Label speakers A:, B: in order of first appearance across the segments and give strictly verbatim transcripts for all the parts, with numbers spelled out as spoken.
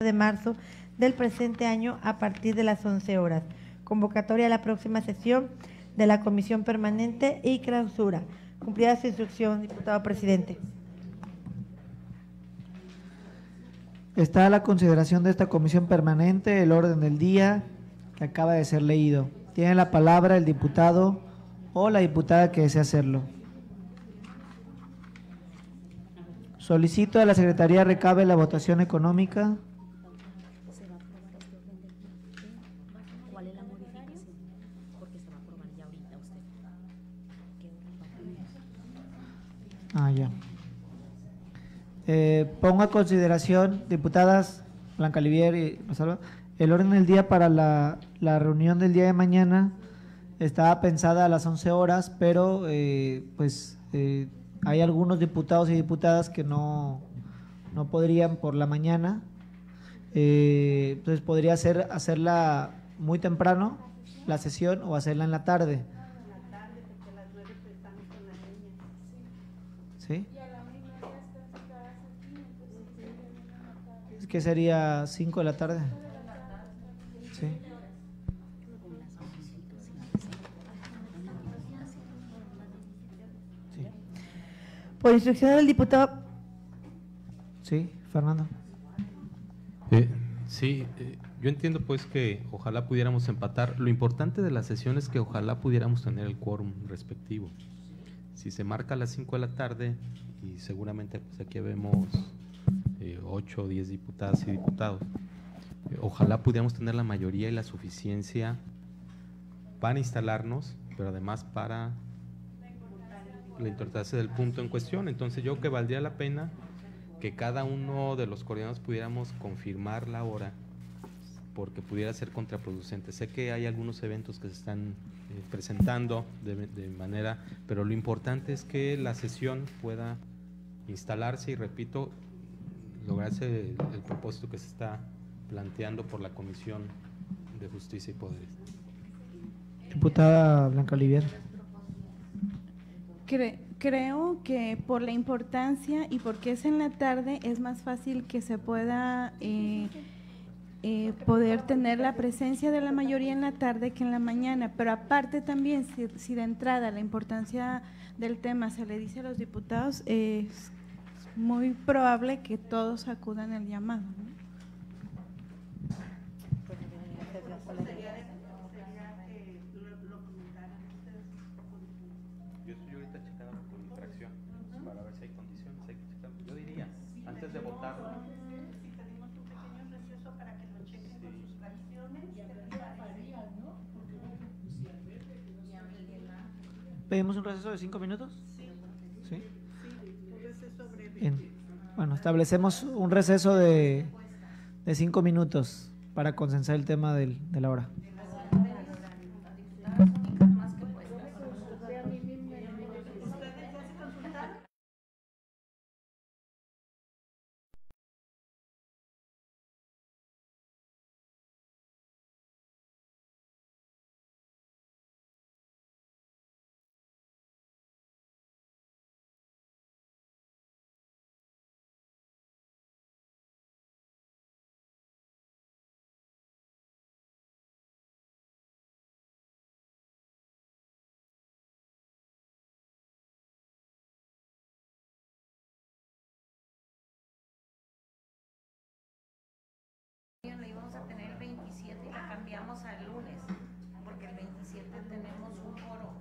A: de marzo del presente año a partir de las once horas. Convocatoria a la próxima sesión de la Comisión Permanente y clausura. Cumplida su instrucción, diputado presidente.
B: Está a la consideración de esta comisión permanente el orden del día que acaba de ser leído. Tiene la palabra el diputado o la diputada que desea hacerlo. Solicito a la Secretaría recabe la votación económica.
C: ¿Cuál es la modificación? Porque se va a aprobar ya ahorita usted.
B: Ah, ya. Eh, pongo a consideración, diputadas Blanca Olivier y Rosalba, el orden del día para la, la reunión del día de mañana estaba pensada a las once horas, pero eh, pues eh, hay algunos diputados y diputadas que no, no podrían por la mañana, eh, entonces podría ser hacerla muy temprano, la sesión, o hacerla en la tarde. ¿Sí? ¿Qué sería cinco de la tarde? Sí. Sí.
A: Por instrucción del diputado.
B: Sí, Fernando.
D: Eh, sí, eh, yo entiendo pues que ojalá pudiéramos empatar. Lo importante de la sesión es que ojalá pudiéramos tener el quórum respectivo. Si se marca a las cinco de la tarde y seguramente pues aquí vemos eh, ocho o diez diputadas y diputados, eh, ojalá pudiéramos tener la mayoría y la suficiencia para instalarnos, pero además para la importancia del punto en cuestión. Entonces yo creo que valdría la pena que cada uno de los coordinadores pudiéramos confirmar la hora, porque pudiera ser contraproducente. Sé que hay algunos eventos que se están eh, presentando de, de manera, pero lo importante es que la sesión pueda instalarse y, repito, lograrse el, el propósito que se está planteando por la Comisión de Justicia y Poderes.
B: Diputada Blanca Olivier.
E: Cre creo que por la importancia y porque es en la tarde es más fácil que se pueda eh, eh, poder tener la presencia de la mayoría en la tarde que en la mañana, pero aparte también si, si de entrada la importancia del tema se le dice a los diputados, eh, es muy probable que todos acudan al llamado, ¿no?
D: Yo estoy ahorita checando por infracción para ver si hay condiciones, hay que checar. Yo diría, antes de votar.
F: Si pedimos un pequeño receso para que lo chequen con sus fracciones.
B: ¿Pedimos un receso de cinco minutos?
F: Sí.
B: ¿Sí?
F: Sí, un receso breve.
B: Bien. Bueno, establecemos un receso de, de cinco minutos para consensar el tema del, de la hora.
C: La íbamos a tener el veintisiete y la cambiamos al lunes, porque el veintisiete tenemos un foro.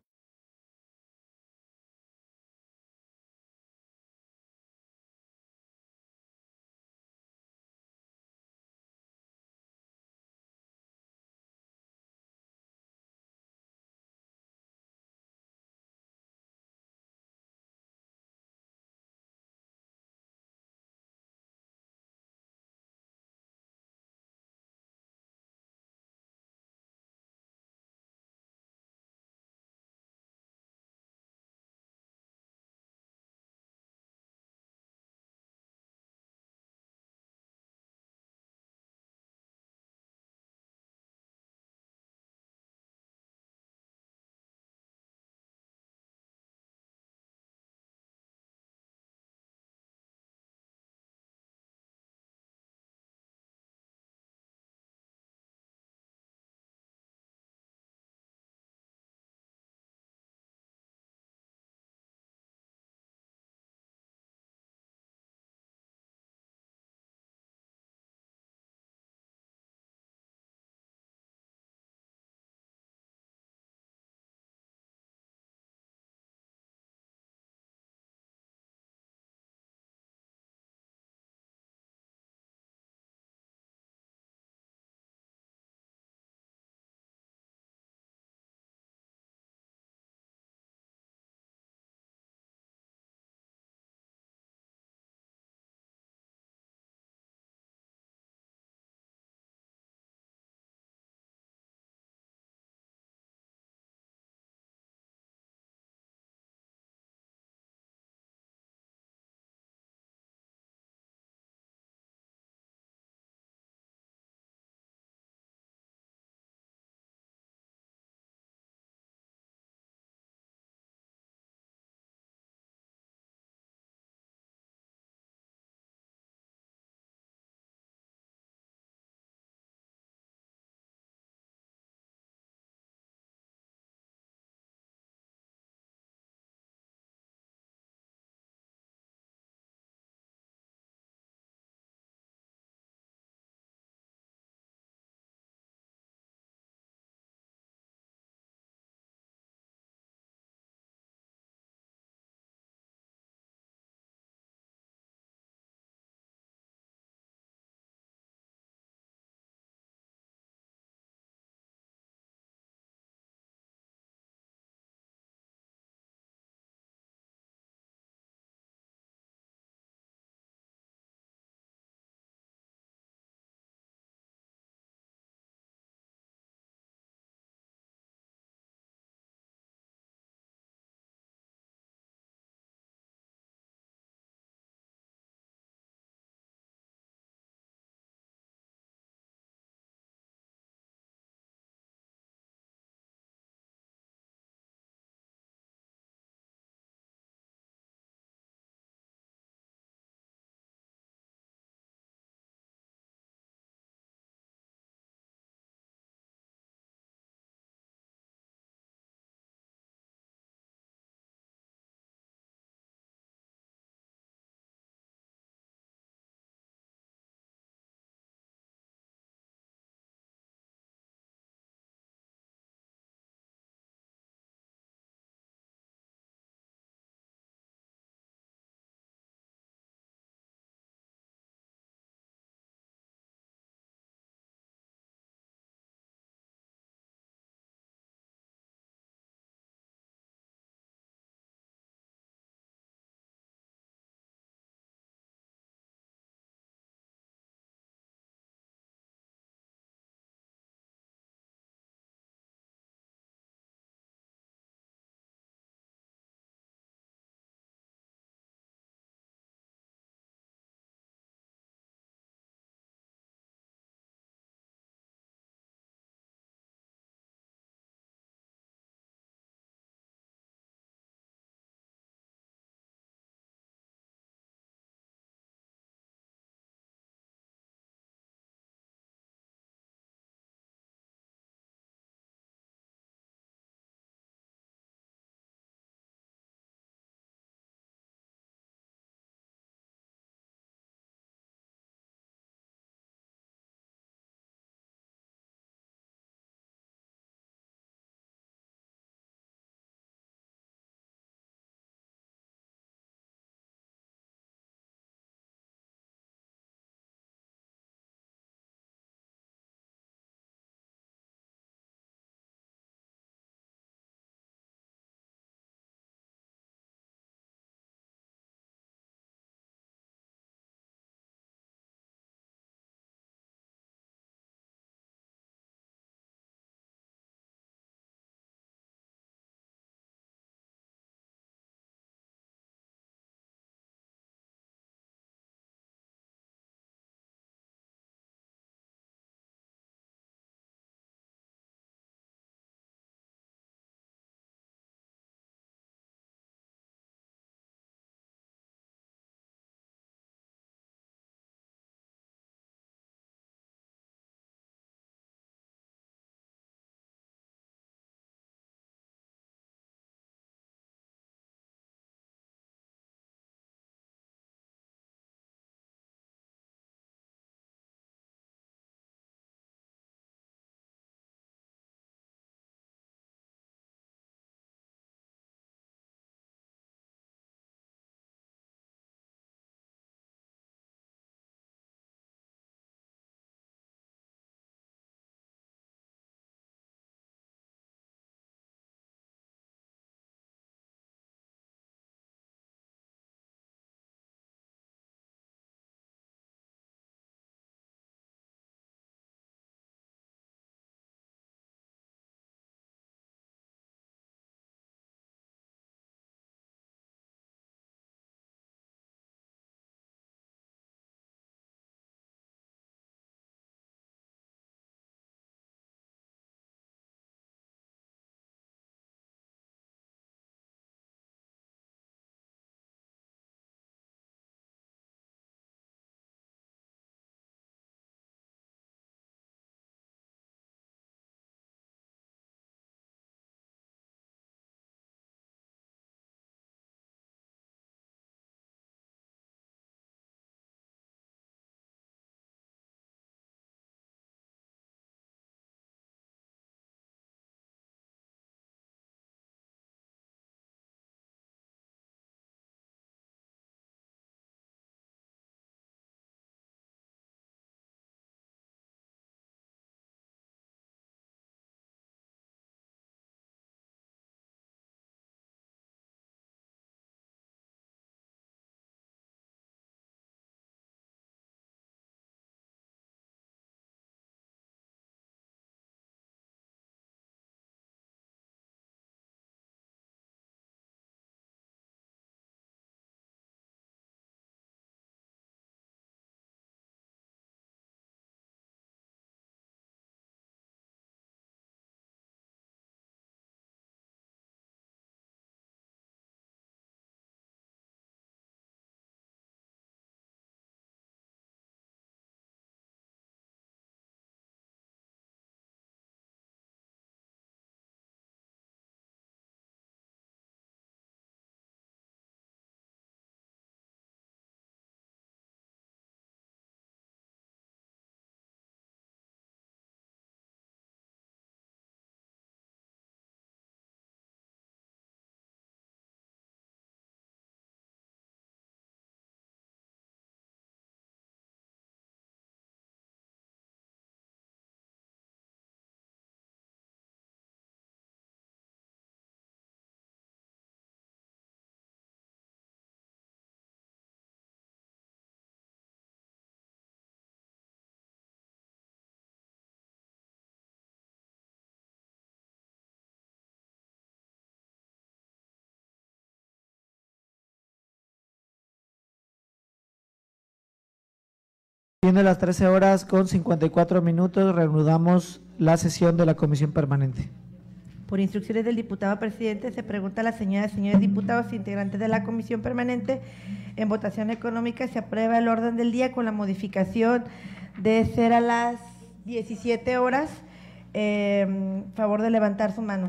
B: Siendo las trece horas con cincuenta y cuatro minutos, reanudamos la sesión de la comisión permanente.
A: Por instrucciones del diputado presidente, se pregunta a las señoras y señores diputados integrantes de la comisión permanente en votación económica se aprueba el orden del día con la modificación de ser a las diecisiete horas. Eh, favor de levantar su mano.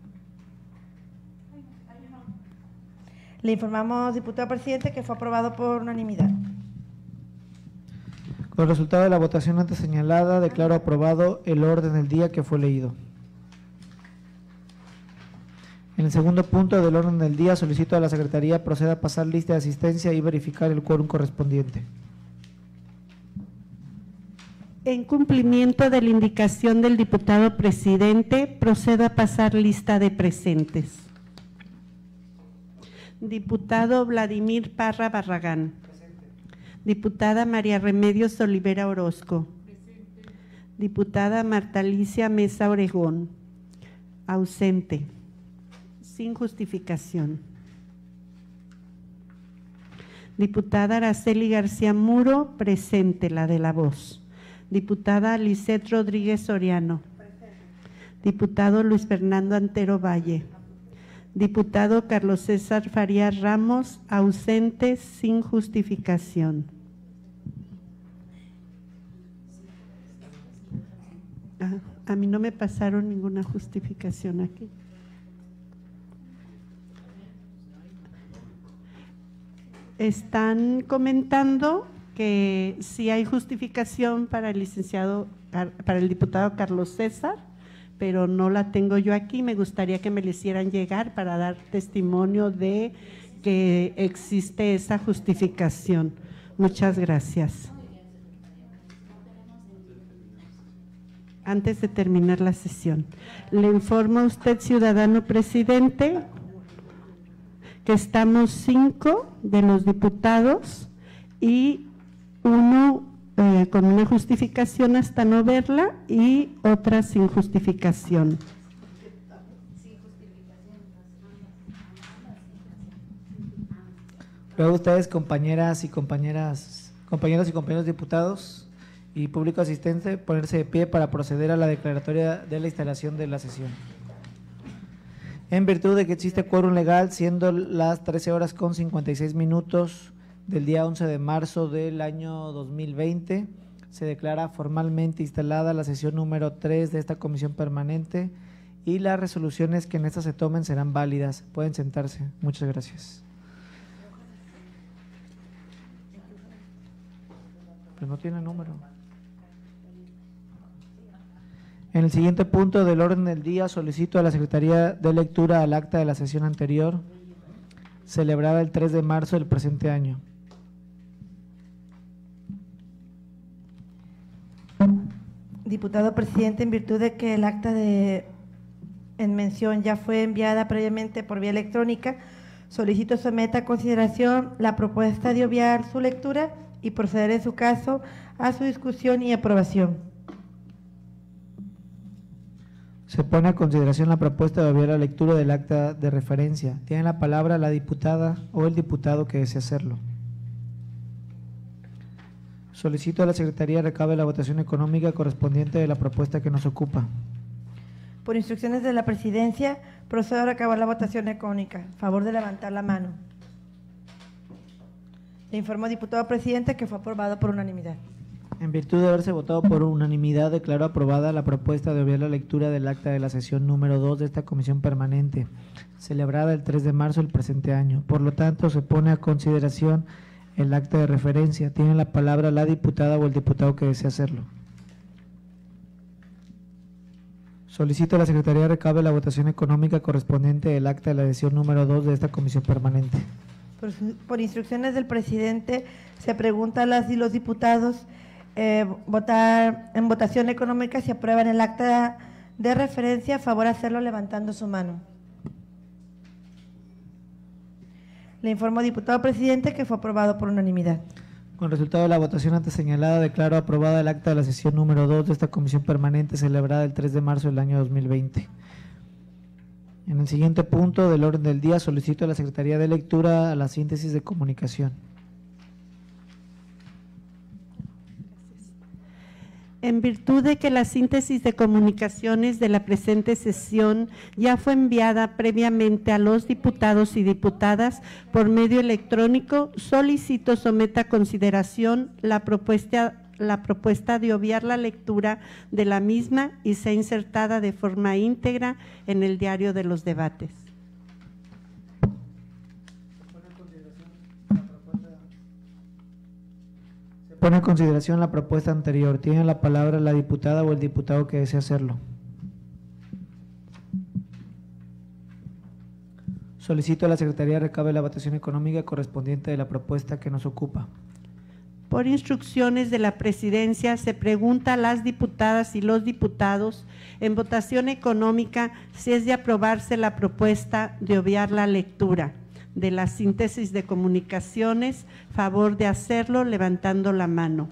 A: Le informamos, diputado presidente, que fue aprobado por unanimidad.
B: Con el resultado de la votación antes señalada, declaro aprobado el orden del día que fue leído. En el segundo punto del orden del día, solicito a la Secretaría proceda a pasar lista de asistencia y verificar el quórum correspondiente.
G: En cumplimiento de la indicación del diputado presidente, procedo a pasar lista de presentes. Diputado Vladimir Parra Barragán. Diputada María Remedios Olivera Orozco. Diputada Marta Alicia Mesa Orejón. Ausente. Sin justificación. Diputada Araceli García Muro, presente, la de la voz. Diputada Lisette Rodríguez Soriano. Diputado Luis Fernando Antero Valle. Diputado Carlos César Farías Ramos, ausente, sin justificación. Ah, a mí no me pasaron ninguna justificación aquí. Están comentando que sí hay justificación para el licenciado, para el diputado Carlos César, pero no la tengo yo aquí. Me gustaría que me la hicieran llegar para dar testimonio de que existe esa justificación. Muchas gracias. Antes de terminar la sesión, le informo a usted, ciudadano presidente, que estamos cinco de los diputados y uno eh, con una justificación hasta no verla y otra sin justificación.
B: Luego ustedes, compañeras y compañeras, compañeros y compañeros diputados y público asistente, ponerse de pie para proceder a la declaratoria de la instalación de la sesión. En virtud de que existe quórum legal, siendo las trece horas con cincuenta y seis minutos del día once de marzo del año dos mil veinte, se declara formalmente instalada la sesión número tres de esta comisión permanente y las resoluciones que en esta se tomen serán válidas. Pueden sentarse. Muchas gracias. Pero no tiene número. En el siguiente punto del orden del día, solicito a la Secretaría de lectura al acta de la sesión anterior, celebrada el tres de marzo del presente año.
A: Diputado presidente, en virtud de que el acta de en mención ya fue enviada previamente por vía electrónica, solicito someta a consideración la propuesta de obviar su lectura y proceder en su caso a su discusión y aprobación.
B: Se pone a consideración la propuesta de obviar la lectura del acta de referencia. Tiene la palabra la diputada o el diputado que desee hacerlo. Solicito a la Secretaría recabe la votación económica correspondiente de la propuesta que nos ocupa.
A: Por instrucciones de la presidencia, procedo a recabar la votación económica. Favor de levantar la mano. Le informo, diputado presidente, que fue aprobado por unanimidad.
B: En virtud de haberse votado por unanimidad, declaro aprobada la propuesta de obviar la lectura del acta de la sesión número dos de esta comisión permanente, celebrada el tres de marzo del presente año. Por lo tanto, se pone a consideración el acta de referencia. Tiene la palabra la diputada o el diputado que desee hacerlo. Solicito a la Secretaría recabe la votación económica correspondiente del acta de la sesión número dos de esta comisión permanente.
A: Por, por instrucciones del presidente, se pregunta a las y los diputados eh, votar en votación económica si aprueban el acta de referencia. A favor hacerlo levantando su mano. Le informo, diputado presidente, que fue aprobado por unanimidad.
B: Con resultado de la votación antes señalada, declaro aprobada el acta de la sesión número dos de esta comisión permanente celebrada el tres de marzo del año dos mil veinte. En el siguiente punto del orden del día, solicito a la Secretaría de Lectura a la síntesis de comunicación.
G: En virtud de que la síntesis de comunicaciones de la presente sesión ya fue enviada previamente a los diputados y diputadas por medio electrónico, solicito someta a consideración la propuesta, la propuesta de obviar la lectura de la misma y sea insertada de forma íntegra en el diario de los debates.
B: Pone en consideración la propuesta anterior. Tiene la palabra la diputada o el diputado que desea hacerlo. Solicito a la Secretaría recabe la votación económica correspondiente de la propuesta que nos ocupa.
G: Por instrucciones de la Presidencia, se pregunta a las diputadas y los diputados en votación económica si es de aprobarse la propuesta de obviar la lectura de la síntesis de comunicaciones, favor de hacerlo levantando la mano.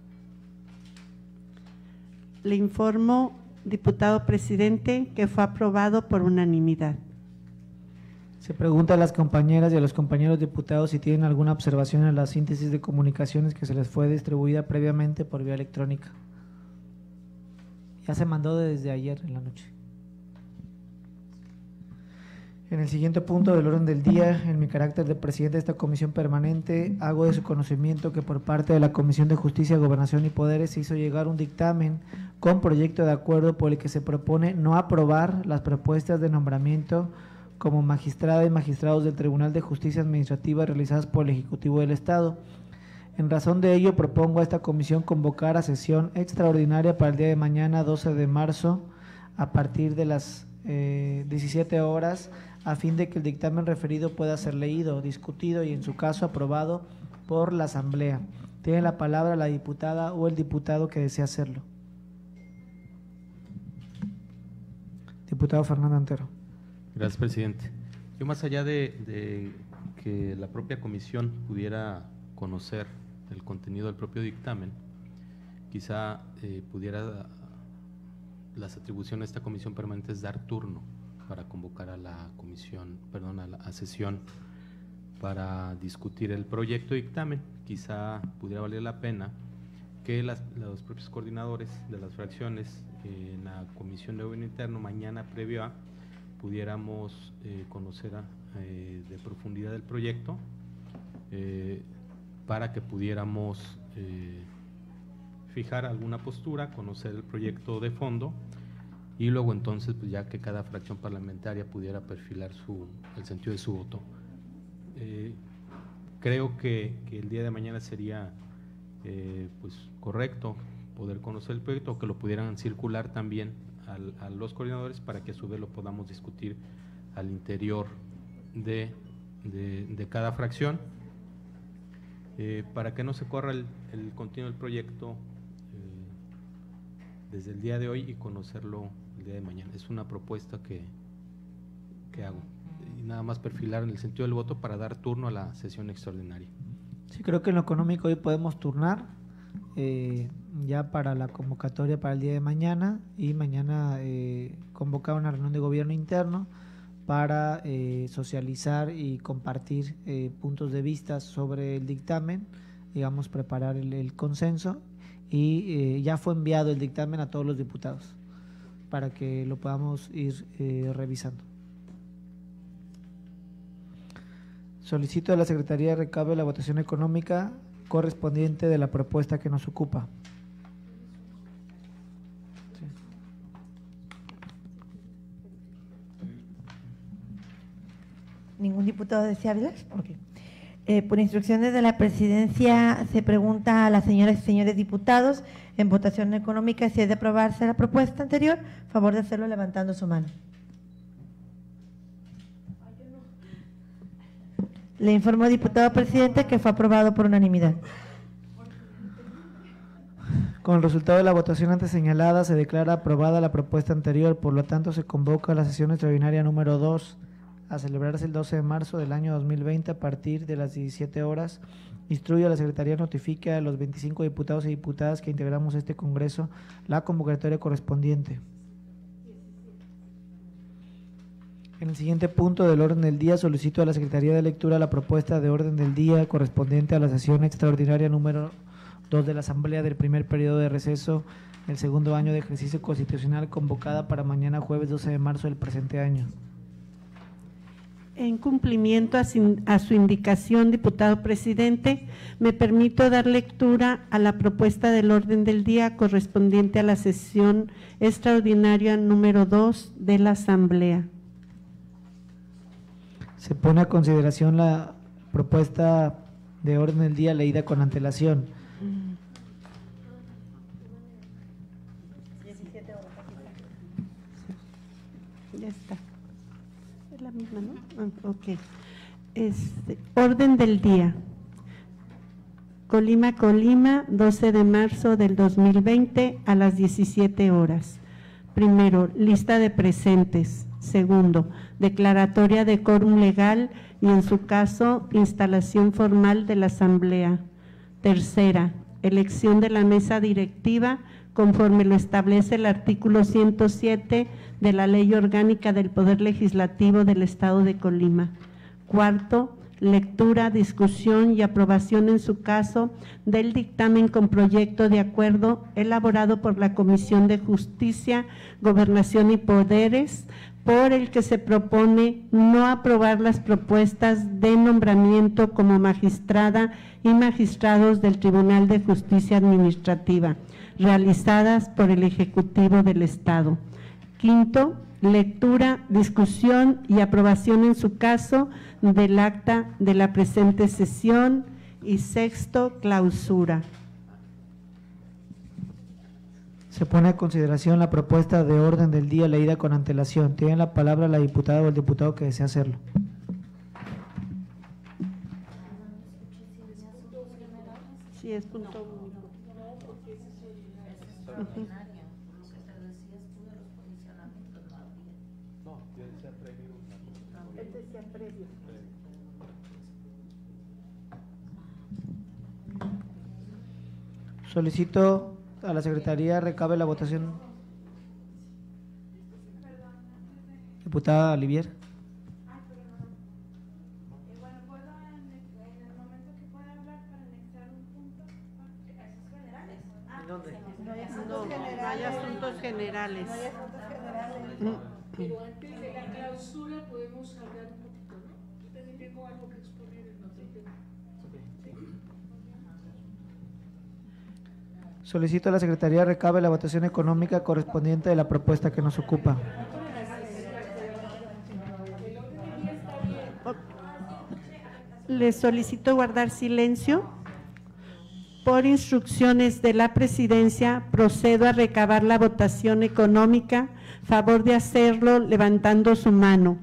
G: Le informo, diputado presidente, que fue aprobado por unanimidad.
B: Se pregunta a las compañeras y a los compañeros diputados si tienen alguna observación a la síntesis de comunicaciones que se les fue distribuida previamente por vía electrónica. Ya se mandó desde ayer en la noche. En el siguiente punto del orden del día, en mi carácter de presidente de esta comisión permanente, hago de su conocimiento que por parte de la Comisión de Justicia, Gobernación y Poderes se hizo llegar un dictamen con proyecto de acuerdo por el que se propone no aprobar las propuestas de nombramiento como magistrada y magistrados del Tribunal de Justicia Administrativa realizadas por el Ejecutivo del Estado. En razón de ello, propongo a esta comisión convocar a sesión extraordinaria para el día de mañana, doce de marzo, a partir de las eh, diecisiete horas, a fin de que el dictamen referido pueda ser leído, discutido y en su caso aprobado por la Asamblea. Tiene la palabra la diputada o el diputado que desea hacerlo. Diputado Fernando Antero.
D: Gracias, presidente. Yo, más allá de, de que la propia comisión pudiera conocer el contenido del propio dictamen, quizá eh, pudiera las atribuciones de esta comisión permanente es dar turno para convocar a la comisión, perdón, a la a sesión para discutir el proyecto de dictamen. Quizá pudiera valer la pena que las, los propios coordinadores de las fracciones eh, en la Comisión de Gobierno Interno mañana previo a pudiéramos eh, conocer a, eh, de profundidad el proyecto eh, para que pudiéramos eh, fijar alguna postura, conocer el proyecto de fondo y luego entonces pues ya que cada fracción parlamentaria pudiera perfilar su, el sentido de su voto. Eh, creo que, que el día de mañana sería eh, pues correcto poder conocer el proyecto o que lo pudieran circular también al, a los coordinadores para que a su vez lo podamos discutir al interior de, de, de cada fracción eh, para que no se corra el, el contenido del proyecto eh, desde el día de hoy y conocerlo el día de mañana. Es una propuesta que, que hago y nada más perfilar en el sentido del voto para dar turno a la sesión extraordinaria.
B: Sí, creo que en lo económico hoy podemos turnar eh, ya para la convocatoria para el día de mañana y mañana eh, convocar una reunión de gobierno interno para eh, socializar y compartir eh, puntos de vista sobre el dictamen, digamos preparar el, el consenso y eh, ya fue enviado el dictamen a todos los diputados para que lo podamos ir eh, revisando. Solicito a la Secretaría de recabe la votación económica correspondiente de la propuesta que nos ocupa. Sí.
A: ¿Ningún diputado desea hablar? Okay. Eh, por instrucciones de la Presidencia se pregunta a las señoras y señores diputados en votación económica si es de aprobarse la propuesta anterior, favor de hacerlo levantando su mano. Le informo, diputado presidente, que fue aprobado por unanimidad.
B: Con el resultado de la votación antes señalada, se declara aprobada la propuesta anterior, por lo tanto se convoca a la sesión extraordinaria número dos a celebrarse el doce de marzo del año dos mil veinte a partir de las diecisiete horas. Instruye a la Secretaría notifique a los veinticinco diputados y diputadas que integramos este Congreso la convocatoria correspondiente. En el siguiente punto del orden del día, solicito a la Secretaría de Lectura la propuesta de orden del día correspondiente a la sesión extraordinaria número dos de la Asamblea del primer periodo de receso del segundo año de ejercicio constitucional, convocada para mañana jueves doce de marzo del presente año.
G: En cumplimiento a, sin, a su indicación, diputado presidente, me permito dar lectura a la propuesta del orden del día correspondiente a la sesión extraordinaria número dos de la Asamblea.
B: Se pone a consideración la propuesta de orden del día leída con antelación.
G: Ya está. Es la misma, ¿no? Ah, ok. Este, orden del día. Colima, Colima, doce de marzo del dos mil veinte a las diecisiete horas. Primero, lista de presentes. Segundo, declaratoria de quórum legal y, en su caso, instalación formal de la Asamblea. Tercera, elección de la mesa directiva conforme lo establece el artículo ciento siete de la Ley Orgánica del Poder Legislativo del Estado de Colima. Cuarto, lectura, discusión y aprobación en su caso del dictamen con proyecto de acuerdo elaborado por la Comisión de Justicia, Gobernación y Poderes, por el que se propone no aprobar las propuestas de nombramiento como magistrada y magistrados del Tribunal de Justicia Administrativa, realizadas por el Ejecutivo del Estado. Quinto, lectura, discusión y aprobación en su caso del acta de la presente sesión. Y sexto, clausura.
B: Se pone a consideración la propuesta de orden del día leída con antelación. Tiene la palabra la diputada o el diputado que desea hacerlo.
G: Sí, es punto único. Uh-huh.
B: Solicito a la Secretaría recabe la votación. Diputada Olivier.
G: ¿Dónde? No, no hay asuntos generales.
H: Pero antes de la clausura podemos hablar un poquito, ¿no? Yo también tengo algo que exponer en otro tema.
B: Solicito a la Secretaría recabe la votación económica correspondiente de la propuesta que nos ocupa.
G: Les solicito guardar silencio. Por instrucciones de la Presidencia, procedo a recabar la votación económica. Favor de hacerlo levantando su mano.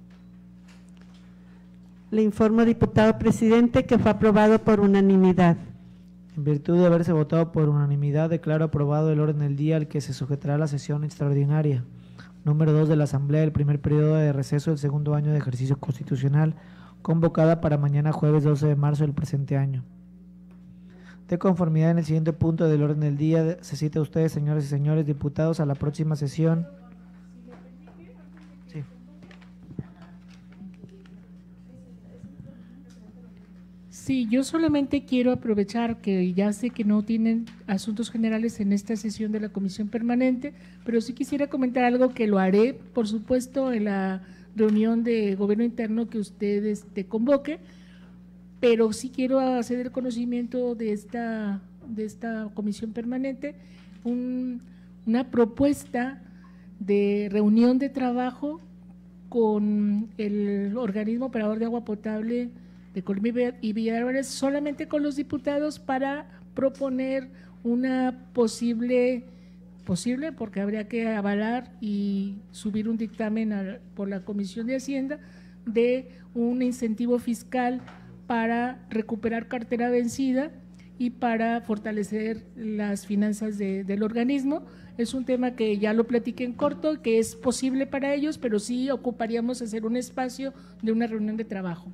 G: Le informo, diputado presidente, que fue aprobado por unanimidad.
B: En virtud de haberse votado por unanimidad, declaro aprobado el orden del día al que se sujetará la sesión extraordinaria número dos de la Asamblea del primer periodo de receso del segundo año de ejercicio constitucional, convocada para mañana jueves doce de marzo del presente año. De conformidad en el siguiente punto del orden del día, se cita a ustedes, señores y señores diputados, a la próxima sesión. Sí.
H: Sí, yo solamente quiero aprovechar que ya sé que no tienen asuntos generales en esta sesión de la Comisión Permanente, pero sí quisiera comentar algo que lo haré, por supuesto, en la reunión de Gobierno Interno que ustedes te convoque, pero sí quiero hacer el conocimiento de esta, de esta Comisión Permanente, un, una propuesta de reunión de trabajo con el organismo operador de agua potable de Colima y Villa de Álvarez, solamente con los diputados para proponer una posible, posible porque habría que avalar y subir un dictamen a, por la Comisión de Hacienda de un incentivo fiscal para recuperar cartera vencida y para fortalecer las finanzas de, del organismo. Es un tema que ya lo platiqué en corto, que es posible para ellos, pero sí ocuparíamos hacer un espacio de una reunión de trabajo.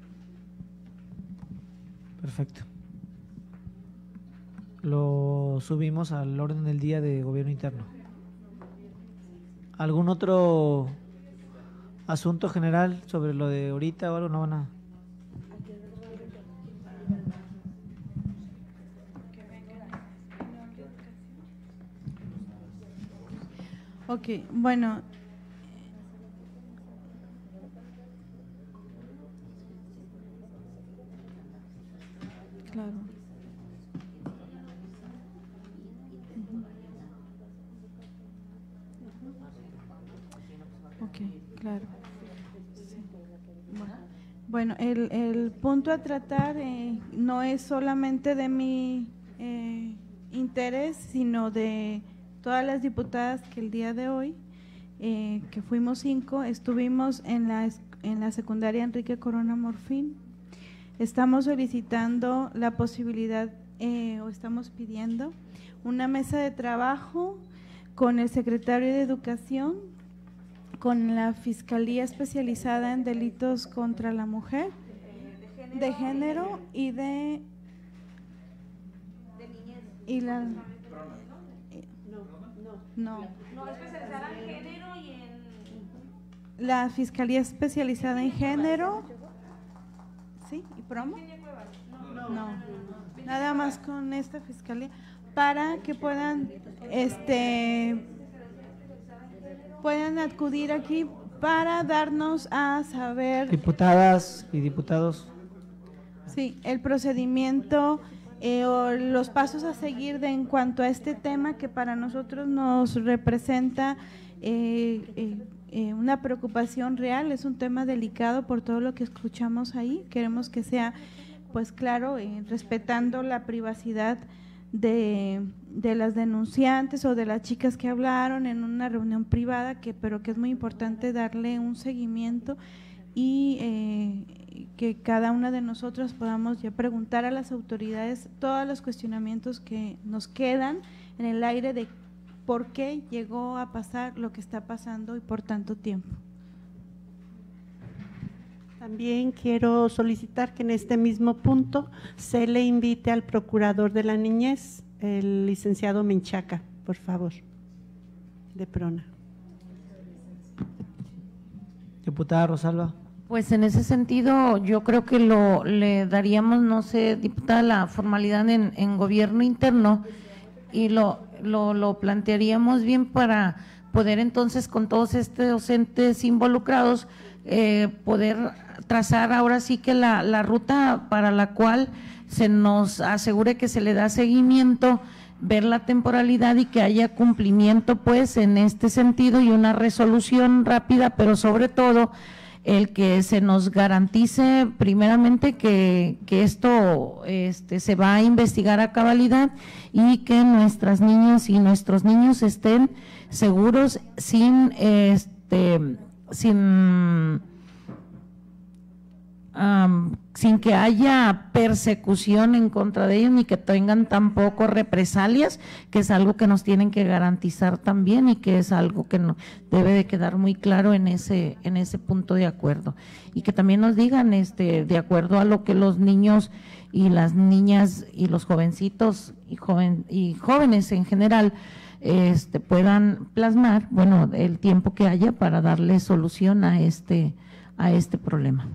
B: Perfecto. Lo subimos al orden del día de Gobierno Interno. ¿Algún otro asunto general sobre lo de ahorita o algo? No van a…
E: Ok, bueno. Claro. Ujú. Ok, claro. Sí. Bueno, bueno, el, el punto a tratar eh, no es solamente de mi eh, interés, sino de todas las diputadas que el día de hoy, eh, que fuimos cinco, estuvimos en la, en la secundaria Enrique Corona Morfín. Estamos solicitando la posibilidad eh, o estamos pidiendo una mesa de trabajo con el secretario de Educación, con la Fiscalía Especializada en Delitos contra la Mujer, de género y de… y la… No.
C: No, especializada en género y en…
E: La Fiscalía Especializada en Género… ¿Sí? ¿Y promo? No, nada más con esta fiscalía para que puedan, este, puedan acudir aquí para darnos a saber,
B: Diputadas y diputados.
E: sí, el procedimiento eh, o los pasos a seguir de en cuanto a este tema que para nosotros nos representa eh, eh, Eh, una preocupación real, es un tema delicado por todo lo que escuchamos ahí. Queremos que sea, pues claro, eh, respetando la privacidad de, de las denunciantes o de las chicas que hablaron en una reunión privada, que pero que es muy importante darle un seguimiento y eh, que cada una de nosotros podamos ya preguntar a las autoridades todos los cuestionamientos que nos quedan en el aire de por qué llegó a pasar lo que está pasando y por tanto tiempo.
G: También quiero solicitar que en este mismo punto se le invite al procurador de la niñez, el licenciado Menchaca, por favor, de Prona.
B: Diputada Rosalba.
I: Pues en ese sentido yo creo que lo le daríamos, no sé, diputada, la formalidad en, en gobierno interno y lo Lo, lo plantearíamos bien para poder entonces con todos estos entes involucrados eh, poder trazar ahora sí que la, la ruta para la cual se nos asegure que se le da seguimiento, ver la temporalidad y que haya cumplimiento pues en este sentido y una resolución rápida, pero sobre todo el que se nos garantice primeramente que, que esto este, se va a investigar a cabalidad y que nuestras niñas y nuestros niños estén seguros sin este sin um, sin que haya persecución en contra de ellos ni que tengan tampoco represalias, que es algo que nos tienen que garantizar también y que es algo que no, debe de quedar muy claro en ese en ese punto de acuerdo, y que también nos digan este de acuerdo a lo que los niños y las niñas y los jovencitos y joven y jóvenes en general este puedan plasmar, bueno, el tiempo que haya para darle solución a este a este problema.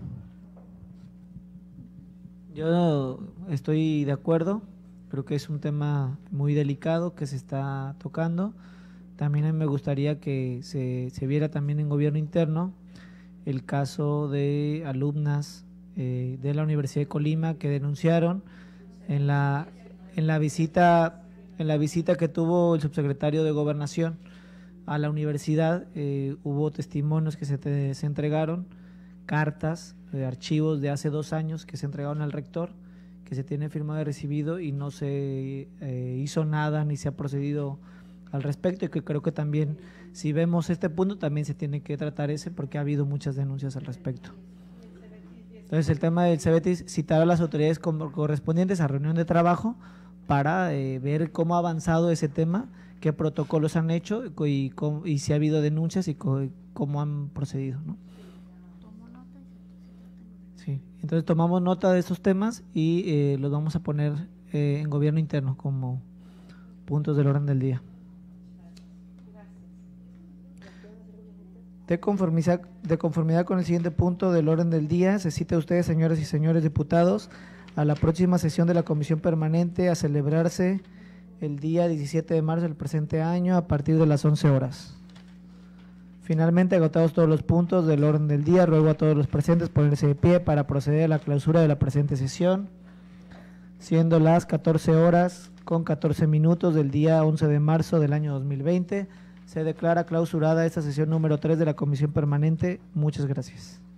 B: Yo estoy de acuerdo, creo que es un tema muy delicado que se está tocando. También a mí me gustaría que se, se viera también en gobierno interno el caso de alumnas eh, de la Universidad de Colima que denunciaron en la en la visita en la visita que tuvo el subsecretario de Gobernación a la universidad. Eh, hubo testimonios que se, te, se entregaron, cartas de archivos de hace dos años que se entregaron al rector, que se tiene firmado y recibido y no se eh, hizo nada ni se ha procedido al respecto, y que creo que también si vemos este punto también se tiene que tratar ese porque ha habido muchas denuncias al respecto. Entonces el tema del Cebetis, citar a las autoridades correspondientes a reunión de trabajo para eh, ver cómo ha avanzado ese tema, qué protocolos han hecho y, cómo, y si ha habido denuncias y cómo han procedido, ¿no? Sí, entonces tomamos nota de estos temas y eh, los vamos a poner eh, en gobierno interno como puntos del orden del día. De conformidad, de conformidad con el siguiente punto del orden del día, se cita a ustedes, señoras y señores diputados, a la próxima sesión de la Comisión Permanente a celebrarse el día diecisiete de marzo del presente año a partir de las once horas. Finalmente, agotados todos los puntos del orden del día, ruego a todos los presentes ponerse de pie para proceder a la clausura de la presente sesión, siendo las catorce horas con catorce minutos del día once de marzo del año dos mil veinte. Se declara clausurada esta sesión número tres de la Comisión Permanente. Muchas gracias.